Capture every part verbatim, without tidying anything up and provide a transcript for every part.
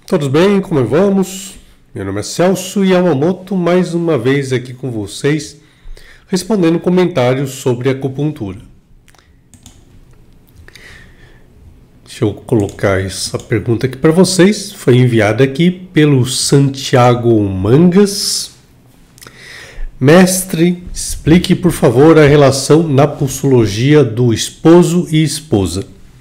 Todos bem? Como vamos? Meu nome é Celso Yamamoto, mais uma vez aqui com vocês, respondendo comentários sobre acupuntura. Deixa eu colocar essa pergunta aqui para vocês. Foi enviada aqui pelo Santiago Mangas. Mestre, explique por favor a relação na pulsologia do esposo e esposa.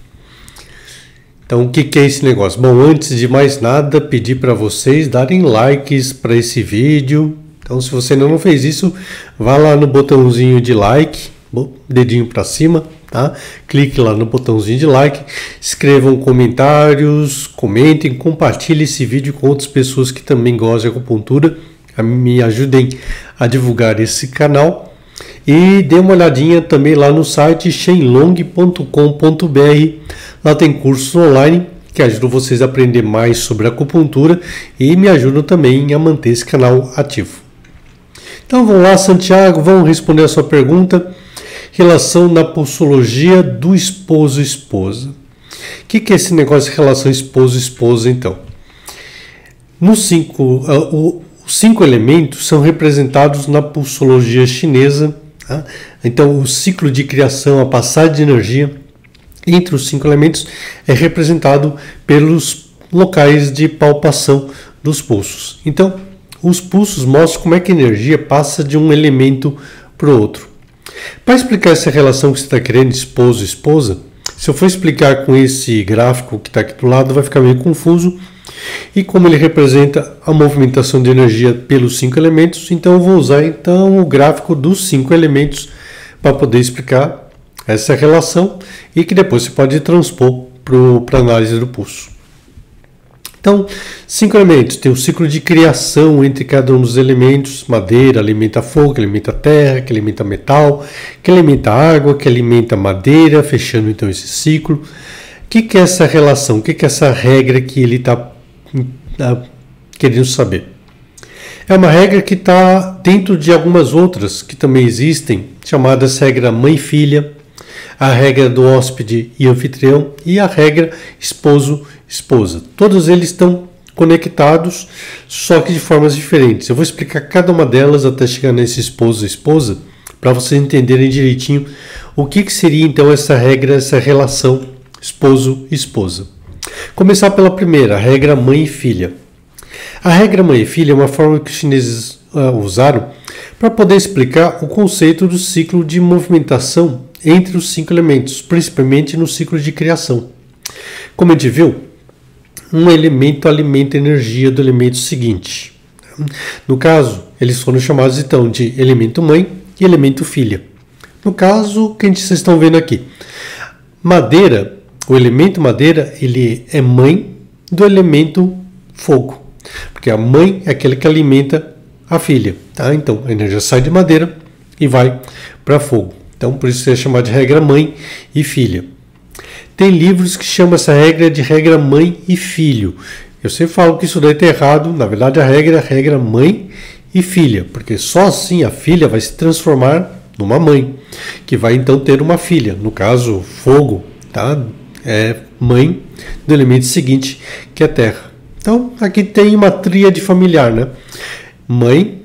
Então, o que, que é esse negócio? Bom, antes de mais nada, pedir para vocês darem likes para esse vídeo. Então, se você ainda não fez isso, vá lá no botãozinho de like, dedinho para cima, tá? Clique lá no botãozinho de like, escrevam comentários, comentem, compartilhem esse vídeo com outras pessoas que também gostam de acupuntura. Me ajudem a divulgar esse canal. E dê uma olhadinha também lá no site shenlong ponto com ponto br. Lá tem cursos online que ajudam vocês a aprender mais sobre acupuntura e me ajudam também a manter esse canal ativo. Então vamos lá, Santiago, vamos responder a sua pergunta. Relação na pulsologia do esposo e esposa. O que, que é esse negócio de relação esposo e esposa, então? Nos cinco, uh, os cinco elementos são representados na pulsologia chinesa. Tá? Então o ciclo de criação, a passagem de energia entre os cinco elementos é representado pelos locais de palpação dos pulsos. Então, os pulsos mostram como é que a energia passa de um elemento para o outro. Para explicar essa relação que você está querendo, esposo e esposa, se eu for explicar com esse gráfico que está aqui do lado, vai ficar meio confuso. E como ele representa a movimentação de energia pelos cinco elementos, então eu vou usar então o gráfico dos cinco elementos para poder explicar essa relação e que depois você pode transpor para a análise do pulso. Então, cinco elementos. Tem o ciclo de criação entre cada um dos elementos. Madeira alimenta fogo, que alimenta terra, que alimenta metal, que alimenta água, que alimenta madeira, fechando então esse ciclo. O que, que é essa relação? O que, que é essa regra que ele está tá querendo saber? É uma regra que está dentro de algumas outras que também existem, chamadas regra mãe-filha, a regra do hóspede e anfitrião e a regra esposo-esposa. Todos eles estão conectados, só que de formas diferentes. Eu vou explicar cada uma delas até chegar nesse esposo-esposa, para vocês entenderem direitinho o que, que seria então essa regra, essa relação esposo-esposa. Começar pela primeira, a regra mãe e filha. A regra mãe e filha é uma forma que os chineses uh, usaram para poder explicar o conceito do ciclo de movimentação entre os cinco elementos, principalmente no ciclo de criação. Como a gente viu, um elemento alimenta a energia do elemento seguinte. No caso, eles foram chamados então de elemento mãe e elemento filha. No caso, o que vocês estão vendo aqui, madeira, o elemento madeira, ele é mãe do elemento fogo, porque a mãe é aquele que alimenta a filha. Tá? Então, a energia sai de madeira e vai para fogo. Então, por isso é chamado de regra mãe e filha. Tem livros que chamam essa regra de regra mãe e filho. Eu sempre falo que isso daí está errado. Na verdade, a regra é a regra mãe e filha, porque só assim a filha vai se transformar numa mãe, que vai então ter uma filha. No caso, fogo, tá? É mãe do elemento seguinte, que é terra. Então, aqui tem uma tríade familiar, né? Mãe,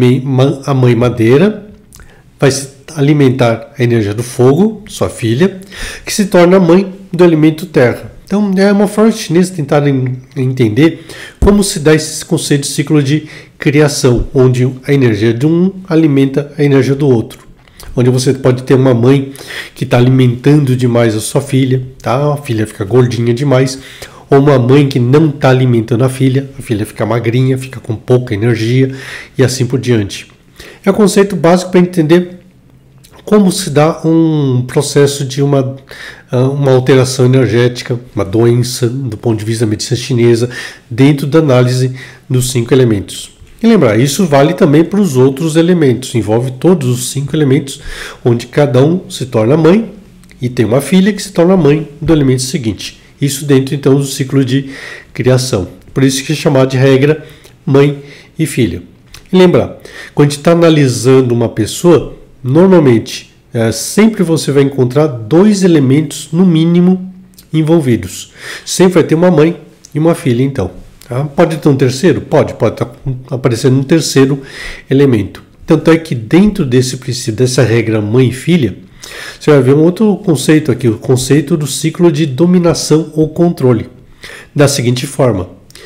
a mãe madeira, vai se alimentar a energia do fogo, sua filha, que se torna mãe do elemento terra. Então, é uma forma chinesa de tentar entender como se dá esse conceito de ciclo de criação, onde a energia de um alimenta a energia do outro. Onde você pode ter uma mãe que está alimentando demais a sua filha, tá? A filha fica gordinha demais, ou uma mãe que não está alimentando a filha, a filha fica magrinha, fica com pouca energia e assim por diante. É o conceito básico para entender como se dá um processo de uma, uma alteração energética, uma doença, do ponto de vista da medicina chinesa, dentro da análise dos cinco elementos. E lembrar, isso vale também para os outros elementos, envolve todos os cinco elementos, onde cada um se torna mãe e tem uma filha que se torna mãe do elemento seguinte. Isso dentro então do ciclo de criação. Por isso que é chamado de regra mãe e filha. E lembrar, quando a gente está analisando uma pessoa, normalmente, é, sempre você vai encontrar dois elementos, no mínimo, envolvidos. Sempre vai ter uma mãe e uma filha, então. Tá? Pode ter um terceiro? Pode, pode estar aparecendo um terceiro elemento. Tanto é que dentro desse princípio, dessa regra mãe e filha, você vai ver um outro conceito aqui, o conceito do ciclo de dominação ou controle. Da seguinte forma,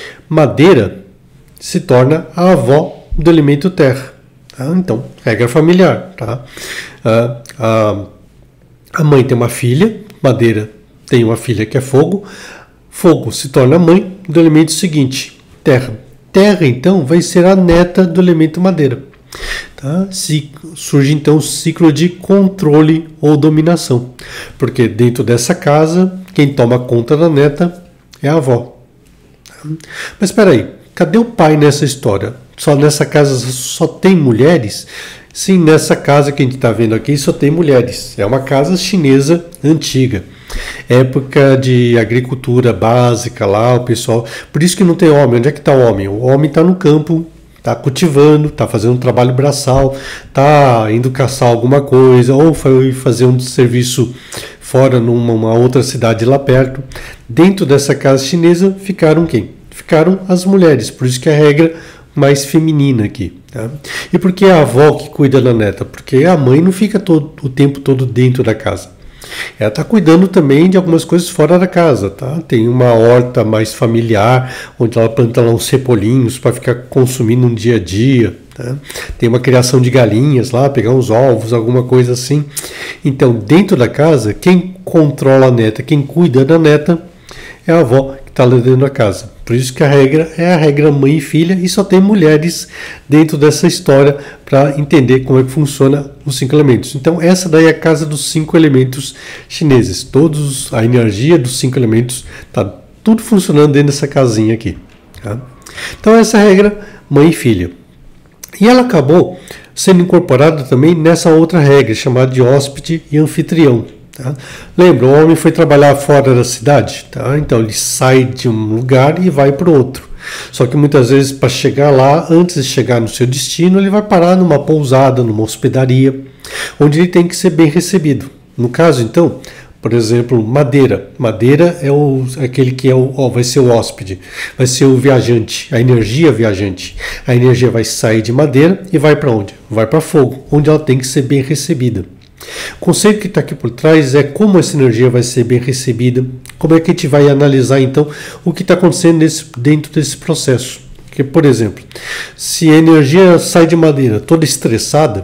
madeira se torna a avó do elemento terra. Tá? Então, regra familiar. Tá? A, a, a mãe tem uma filha, madeira tem uma filha que é fogo, fogo se torna mãe do elemento seguinte, terra. Terra, então, vai ser a neta do elemento madeira. Tá? Se, surge então o ciclo de controle ou dominação, porque dentro dessa casa, quem toma conta da neta é a avó. Tá? Mas espera aí, cadê o pai nessa história? Só nessa casa só tem mulheres? Sim, nessa casa que a gente está vendo aqui só tem mulheres. É uma casa chinesa antiga. Época de agricultura básica lá, o pessoal... Por isso que não tem homem. Onde é que está o homem? O homem está no campo, está cultivando, está fazendo um trabalho braçal, está indo caçar alguma coisa, ou foi fazer um serviço fora numa uma outra cidade lá perto. Dentro dessa casa chinesa ficaram quem? Ficaram as mulheres. Por isso que a regra mais feminina aqui. Tá? E por que a avó que cuida da neta? Porque a mãe não fica todo, o tempo todo dentro da casa. Ela está cuidando também de algumas coisas fora da casa. Tá? Tem uma horta mais familiar, onde ela planta lá uns cepolinhos para ficar consumindo no dia a dia. Tá? Tem uma criação de galinhas lá, pegar uns ovos, alguma coisa assim. Então, dentro da casa, quem controla a neta, quem cuida da neta, é a avó que está lá dentro da casa. Por isso que a regra é a regra mãe e filha, e só tem mulheres dentro dessa história para entender como é que funciona os cinco elementos. Então essa daí é a casa dos cinco elementos chineses. Todos, a energia dos cinco elementos, está tudo funcionando dentro dessa casinha aqui. Tá? Então essa é a regra mãe e filha. E ela acabou sendo incorporada também nessa outra regra, chamada de hóspede e anfitrião. Tá? Lembra, o homem foi trabalhar fora da cidade, tá? Então ele sai de um lugar e vai para o outro. Só que muitas vezes para chegar lá, antes de chegar no seu destino, ele vai parar numa pousada, numa hospedaria, onde ele tem que ser bem recebido. No caso, então, por exemplo, madeira. Madeira é o, aquele que é o, ó, vai ser o hóspede, vai ser o viajante, a energia viajante. A energia vai sair de madeira e vai para onde? Vai para fogo, onde ela tem que ser bem recebida. O conceito que está aqui por trás é como essa energia vai ser bem recebida, como é que a gente vai analisar então o que está acontecendo nesse, dentro desse processo. Porque, por exemplo, se a energia sai de madeira toda estressada,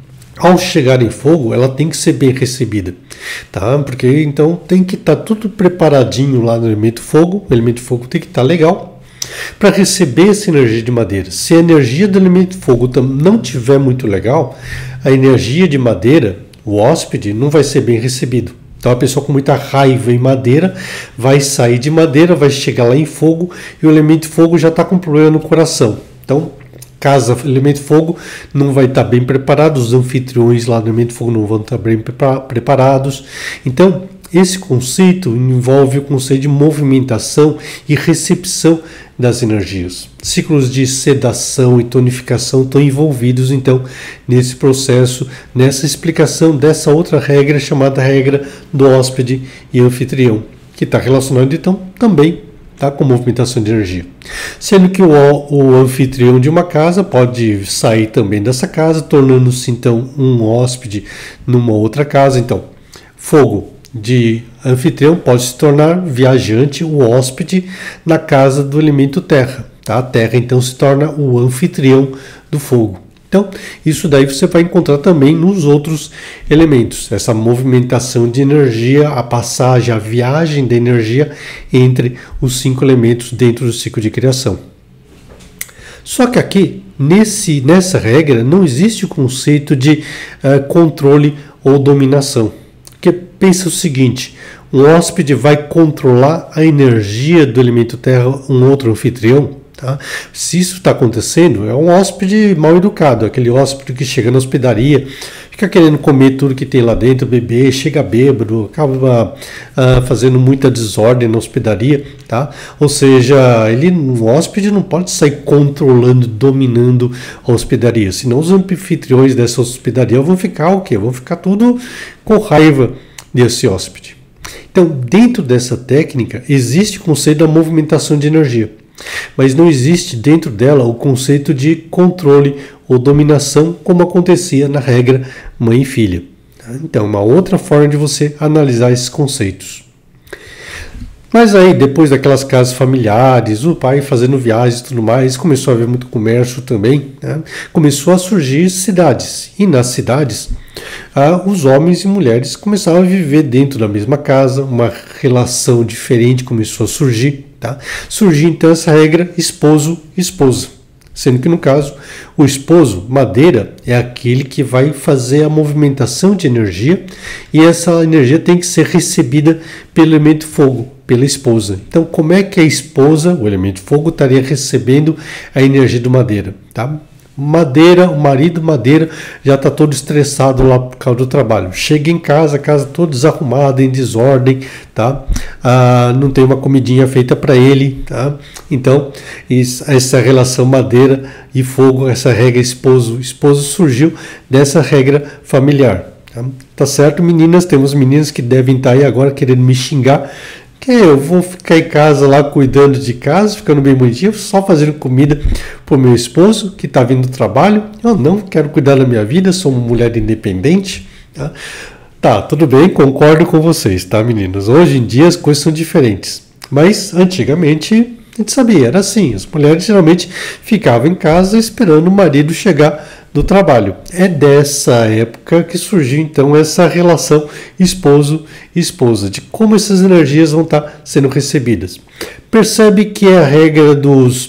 ao chegar em fogo, ela tem que ser bem recebida, tá? Porque então tem que estar tá tudo preparadinho lá no elemento fogo, o elemento fogo tem que estar tá legal para receber essa energia de madeira. Se a energia do elemento fogo não tiver muito legal, a energia de madeira, o hóspede, não vai ser bem recebido. Então a pessoa com muita raiva em madeira vai sair de madeira, vai chegar lá em fogo e o elemento fogo já está com problema no coração. Então, casa elemento fogo não vai estar tá bem preparado, os anfitriões lá no elemento fogo não vão estar tá bem preparados. Então, esse conceito envolve o conceito de movimentação e recepção das energias. Ciclos de sedação e tonificação estão envolvidos, então, nesse processo, nessa explicação dessa outra regra chamada regra do hóspede e anfitrião, que está relacionado, então, também tá, com movimentação de energia. Sendo que o, o anfitrião de uma casa pode sair também dessa casa, tornando-se, então, um hóspede numa outra casa. Então, fogo de anfitrião pode se tornar viajante, o hóspede, na casa do elemento terra. Tá? A terra, então, se torna o anfitrião do fogo. Então, isso daí você vai encontrar também nos outros elementos. Essa movimentação de energia, a passagem, a viagem da energia entre os cinco elementos dentro do ciclo de criação. Só que aqui, nesse, nessa regra, não existe o conceito de uh, controle ou dominação. Porque pensa o seguinte, um hóspede vai controlar a energia do elemento terra, um outro anfitrião? Tá? Se isso está acontecendo, é um hóspede mal educado, aquele hóspede que chega na hospedaria, fica querendo comer tudo que tem lá dentro, beber, chega bêbado, acaba uh, fazendo muita desordem na hospedaria, tá? Ou seja, ele, o hóspede não pode sair controlando, dominando a hospedaria, senão os anfitriões dessa hospedaria vão ficar o quê? Vão ficar tudo com raiva desse hóspede. Então, dentro dessa técnica, existe o conceito da movimentação de energia. mas não existe dentro dela o conceito de controle ou dominação como acontecia na regra mãe e filha. Então, uma outra forma de você analisar esses conceitos. Mas aí, depois daquelas casas familiares, o pai fazendo viagens e tudo mais, começou a haver muito comércio também, né? Começou a surgir cidades. E nas cidades, ah, os homens e mulheres começaram a viver dentro da mesma casa, uma relação diferente começou a surgir. Tá? Surgiu então essa regra esposo-esposa. Sendo que no caso, o esposo, madeira, é aquele que vai fazer a movimentação de energia e essa energia tem que ser recebida pelo elemento fogo, pela esposa. Então, como é que a esposa, o elemento fogo, estaria recebendo a energia do madeira? Tá? Madeira, o marido madeira já está todo estressado lá por causa do trabalho. Chega em casa, a casa toda desarrumada, em desordem, tá? Ah, não tem uma comidinha feita para ele, tá? Então, isso, essa relação madeira e fogo, essa regra esposo, esposo surgiu dessa regra familiar. Tá, tá certo, meninas? Temos meninas que devem estar aí agora querendo me xingar. Que eu vou ficar em casa lá cuidando de casa, ficando bem bonitinho, só fazendo comida para o meu esposo que está vindo do trabalho. Eu não quero cuidar da minha vida, sou uma mulher independente. Tá? Tá, tudo bem, concordo com vocês, tá, meninos? Hoje em dia as coisas são diferentes, mas antigamente a gente sabia, era assim, as mulheres geralmente ficavam em casa esperando o marido chegar do trabalho. É dessa época que surgiu então essa relação esposo-esposa, de como essas energias vão estar sendo recebidas. Percebe que é a regra dos...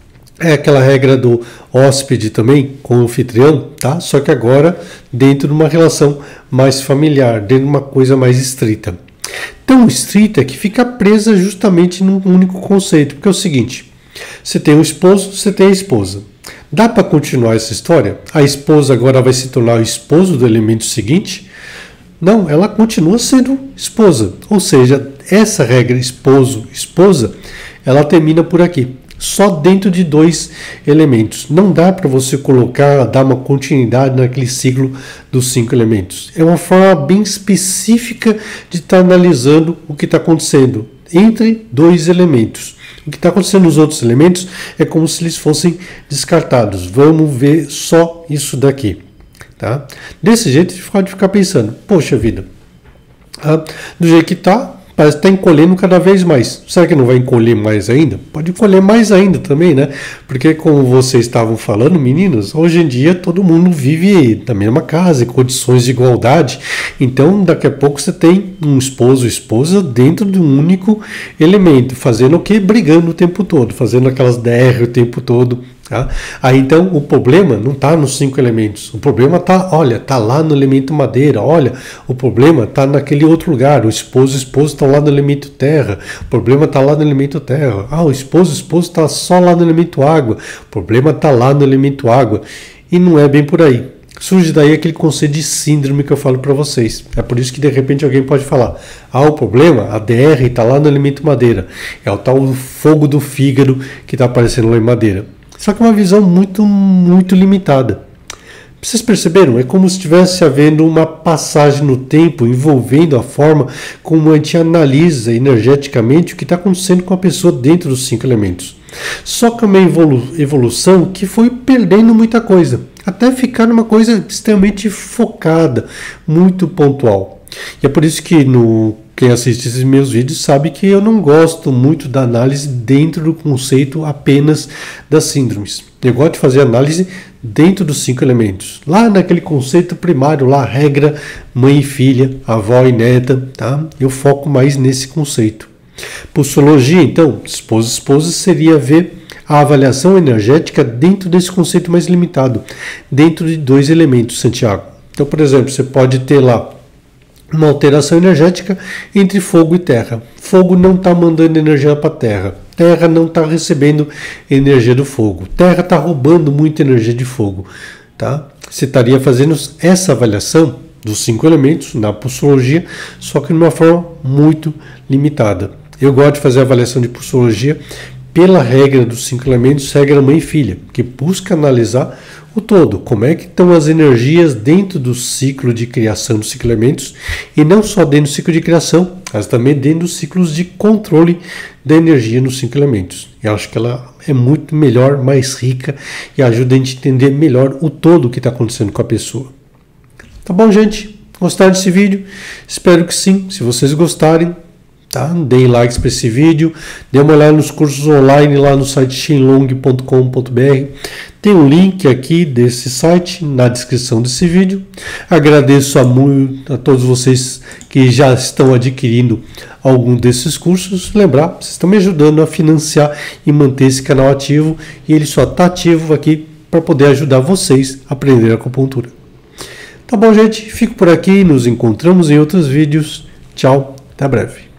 é aquela regra do hóspede também com o anfitrião, tá? Só que agora dentro de uma relação mais familiar, dentro de uma coisa mais estrita. Tão estrita que fica presa justamente num único conceito, porque é o seguinte, você tem o esposo, você tem a esposa. Dá para continuar essa história? A esposa agora vai se tornar o esposo do elemento seguinte? Não, ela continua sendo esposa. Ou seja, essa regra esposo-esposa, ela termina por aqui. Só dentro de dois elementos. Não dá para você colocar, dar uma continuidade naquele ciclo dos cinco elementos. É uma forma bem específica de estar analisando o que está acontecendo entre dois elementos. O que está acontecendo nos outros elementos é como se eles fossem descartados. Vamos ver só isso daqui. Tá? Desse jeito a gente pode ficar pensando, poxa vida, ah, do jeito que está, parece que está encolhendo cada vez mais. Será que não vai encolher mais ainda? Pode encolher mais ainda também, né? Porque como vocês estavam falando, meninas, hoje em dia todo mundo vive na mesma casa, em condições de igualdade. Então, daqui a pouco você tem um esposo ou esposa dentro de um único elemento, fazendo o quê? Brigando o tempo todo, fazendo aquelas D R o tempo todo. Tá? Aí então o problema não está nos cinco elementos, o problema está, olha, está lá no elemento madeira, olha, o problema está naquele outro lugar, o esposo e o esposo estão lá no elemento terra, o problema está lá no elemento terra, ah, o esposo e o esposo está só lá no elemento água, o problema está lá no elemento água, e não é bem por aí. Surge daí aquele conceito de síndrome que eu falo para vocês. É por isso que de repente alguém pode falar, ah, o problema, a D R está lá no elemento madeira, é o tal fogo do fígado que está aparecendo lá em madeira. Só que é uma visão muito, muito limitada. Vocês perceberam? É como se estivesse havendo uma passagem no tempo envolvendo a forma como a gente analisa energeticamente o que está acontecendo com a pessoa dentro dos cinco elementos. Só que é uma evolu- evolução que foi perdendo muita coisa, até ficar numa coisa extremamente focada, muito pontual. E é por isso que no quem assiste esses meus vídeos sabe que eu não gosto muito da análise dentro do conceito apenas das síndromes. Eu gosto de fazer análise dentro dos cinco elementos. Lá naquele conceito primário, lá regra, mãe e filha, avó e neta, tá? Eu foco mais nesse conceito. Pulsologia, então, esposa e esposa seria ver a avaliação energética dentro desse conceito mais limitado, dentro de dois elementos, Santiago. Então, por exemplo, você pode ter lá uma alteração energética entre fogo e terra. Fogo não está mandando energia para a terra. Terra não está recebendo energia do fogo. Terra está roubando muita energia de fogo. Tá? Você estaria fazendo essa avaliação dos cinco elementos na pulsologia, só que de uma forma muito limitada. Eu gosto de fazer a avaliação de pulsologia pela regra dos cinco elementos, regra mãe e filha, que busca analisar o todo, como é que estão as energias dentro do ciclo de criação dos cinco elementos, e não só dentro do ciclo de criação, mas também dentro dos ciclos de controle da energia nos cinco elementos. Eu acho que ela é muito melhor, mais rica e ajuda a gente a entender melhor o todo que está acontecendo com a pessoa. Tá bom, gente? Gostaram desse vídeo? Espero que sim. Se vocês gostarem, tá? Deem likes para esse vídeo, dê uma olhada nos cursos online lá no site shenlong ponto com ponto br. Tem um link aqui desse site na descrição desse vídeo. Agradeço a, muito, a todos vocês que já estão adquirindo algum desses cursos. Lembrar, vocês estão me ajudando a financiar e manter esse canal ativo, e ele só está ativo aqui para poder ajudar vocês a aprender acupuntura. Tá bom, gente? Fico por aqui, nos encontramos em outros vídeos. Tchau, até breve.